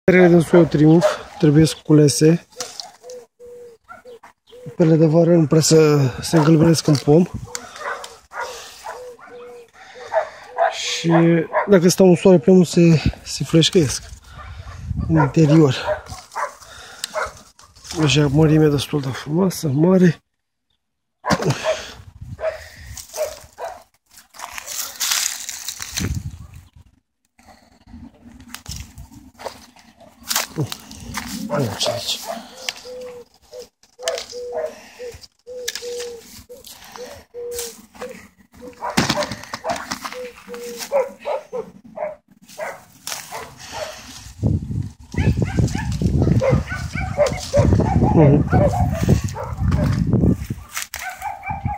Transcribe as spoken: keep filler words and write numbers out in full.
Perele din soiul Triumf trebuie sculese. Perele de vară nu prea să se îngălbenesc în pom. Și dacă stau în soare prea mult se, se fleșcăiesc în interior. Deja mărimea destul de frumoasă, mare. Aici, aici. Mm-hmm.